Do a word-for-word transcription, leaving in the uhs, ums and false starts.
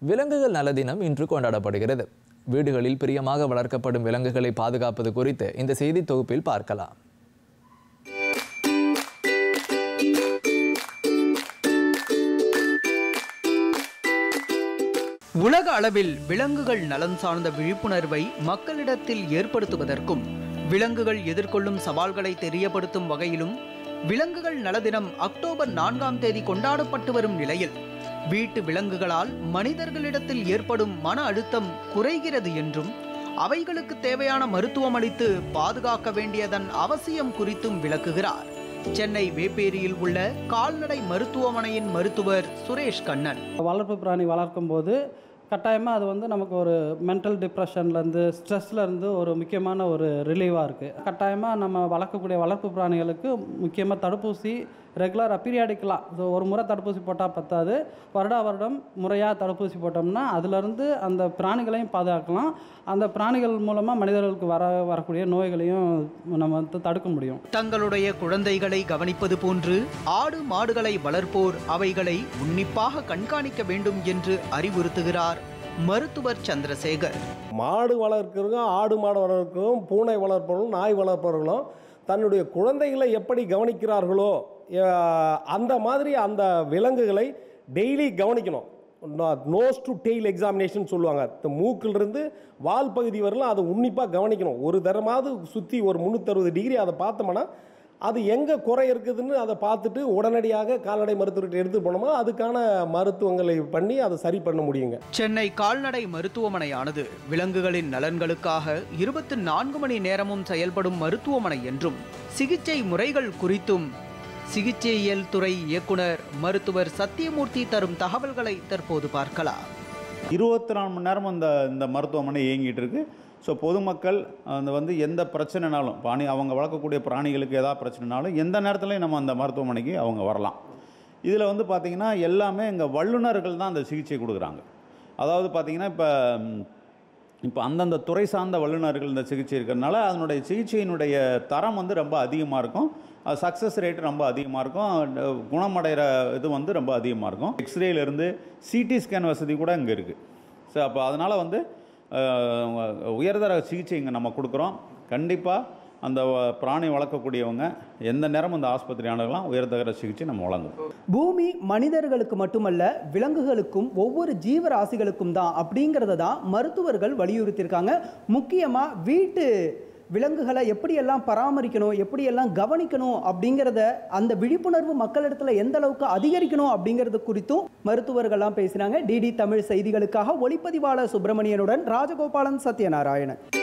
விலங்குகள் நல தினம் இன்று கொண்டாடப்படுகிறது. வீடுகளில் பிரியமாக வளர்க்கப்படும் விலங்குகளை பாதுகாப்பது குறித்து இந்த செய்தி தொகுப்பில் பார்க்கலாம். உலக அளவில் விலங்குகள் நலன் சார்ந்த விழிப்புணர்வை மக்களிடத்தில் ஏற்படுத்துவதற்கும் விலங்குகள் எதிர்கொள்ளும் சவால்களை தெரியப்படுத்தும் வகையிலும் விலங்குகள் நல தினம் அக்டோபர் நான்காம் தேதி கொண்டாடப்பட்டு வரும் நிலையில் வீட்டு விலங்குகளால் மனிதர்களிடத்தில் ஏற்படும் மன அழுத்தம் குறைகிறது என்றும் அவைகளுக்கு தேவையான மருத்துவம் அளித்து பாதுகாக்க வேண்டியதன் அவசியம் குறித்தும் விளக்குகிறார் சென்னை வேப்பேரியில் உள்ள கால்நடை மருத்துவமனையின் மருத்துவர் சுரேஷ் கண்ணன். வளர்ப்பு பிராணி வளர்க்கும் போது கட்டாயமாக அது வந்து நமக்கு ஒரு மென்டல் டிப்ரெஷன்லேருந்து ஸ்ட்ரெஸ்லேருந்து ஒரு முக்கியமான ஒரு ரிலீவாக இருக்குது. கட்டாயமாக நம்ம வளர்க்கக்கூடிய வளர்ப்பு பிராணிகளுக்கு முக்கியமாக தடுப்பூசி ரெகுலராக பீரியாடிக்கலாம். ஸோ ஒரு முறை தடுப்பூசி போட்டால் பத்தாது, வருடா வருடம் முறையாக தடுப்பூசி போட்டோம்னா அதிலிருந்து அந்த பிராணிகளையும் பாதுகாக்கலாம். அந்த பிராணிகள் மூலமாக மனிதர்களுக்கு வர வரக்கூடிய நோய்களையும் நம்ம வந்து தடுக்க முடியும். தங்களுடைய குழந்தைகளை கவனிப்பது போன்று ஆடு மாடுகளை வளர்ப்போர் அவைகளை உன்னிப்பாக கண்காணிக்க வேண்டும் என்று அறிவுறுத்துகிறார் மருத்துவர் சந்திரசேகர். மாடு வளர்க்கிறவங்க, ஆடு மாடு வளர்க்கிறவங்க, பூனை வளர்ப்பவர்களும் நாய் வளர்ப்பவர்களும் தன்னுடைய குழந்தைகளை எப்படி கவனிக்கிறார்களோ அந்த மாதிரி அந்த விலங்குகளை டெய்லி கவனிக்கணும். நோஸ் டு டெய்ல் எக்ஸாமினேஷன் சொல்லுவாங்க. மூக்கிலிருந்து வால் பகுதி வரலாம் அதை உன்னிப்பாக கவனிக்கணும். ஒரு தரமாவது சுற்றி ஒரு முந்நூற்றறுபது டிகிரி அதை பார்த்தோம்னா அது எங்கே குறை இருக்குதுன்னு அதை பார்த்துட்டு உடனடியாக கால்நடை மருத்துவர்கிட்ட எடுத்து போனோமா அதுக்கான மருத்துவங்களை பண்ணி அதை சரி பண்ண முடியுங்க. சென்னை கால்நடை மருத்துவமனையானது விலங்குகளின் நலன்களுக்காக இருபத்தி நான்கு மணி நேரமும் செயல்படும் மருத்துவமனை என்றும் சிகிச்சை முறைகள் குறித்தும் சிகிச்சையியல் துறை இயக்குனர் மருத்துவர் சத்தியமூர்த்தி தரும் தகவல்களை தற்போது பார்க்கலாம். இருபத்தி நாலு மணி நேரமும் இந்த இந்த மருத்துவமனை இயங்கிட்டு இருக்கு. ஸோ பொதுமக்கள் அந்த வந்து எந்த பிரச்சனைனாலும் பிராணி அவங்க வளர்க்கக்கூடிய பிராணிகளுக்கு ஏதாவது பிரச்சனைனாலும் எந்த நேரத்துலையும் நம்ம அந்த மருத்துவமனைக்கு அவங்க வரலாம். இதில் வந்து பார்த்திங்கன்னா எல்லாமே எங்கள் வல்லுநர்கள் தான் அந்த சிகிச்சை கொடுக்குறாங்க. அதாவது பார்த்திங்கன்னா இப்போ இப்போ அந்தந்த துறை சார்ந்த வல்லுநர்கள் இந்த சிகிச்சை இருக்கிறதுனால அதனுடைய சிகிச்சையினுடைய தரம் வந்து ரொம்ப அதிகமாக இருக்கும். சக்ஸஸ் ரேட்டு ரொம்ப அதிகமாக இருக்கும். குணமடைகிற இது வந்து ரொம்ப அதிகமாக இருக்கும். எக்ஸ்ரேலேருந்து சிடி ஸ்கேன் வசதி கூட இங்கே இருக்குது. ஸோ அப்போ அதனால் வந்து உயர்தர சிகிச்சை இங்கே நம்ம கொடுக்குறோம். கண்டிப்பாக அந்த பிராணி வளர்க்கக்கூடியவங்க எந்த நேரமும் இந்த ஆஸ்பத்திரி அணுகலாம். உயர்தர சிகிச்சை நம்ம வழங்குவோம். பூமி மனிதர்களுக்கு மட்டுமல்ல விலங்குகளுக்கும் ஒவ்வொரு ஜீவராசிகளுக்கும் தான் அப்படிங்கிறத தான் மருத்துவர்கள் வலியுறுத்தியிருக்காங்க. முக்கியமாக வீட்டு விலங்குகளை எப்படியெல்லாம் பராமரிக்கணும், எப்படியெல்லாம் கவனிக்கணும் அப்படிங்கிறத அந்த விழிப்புணர்வு மக்களிடத்தில் எந்த அளவுக்கு அதிகரிக்கணும் அப்படிங்கிறது குறித்தும் மருத்துவர்கள்லாம் பேசினாங்க. டிடி தமிழ் செய்திகளுக்காக ஒளிப்பதிவாளர் சுப்பிரமணியனுடன் ராஜகோபாலன், சத்யநாராயணன்.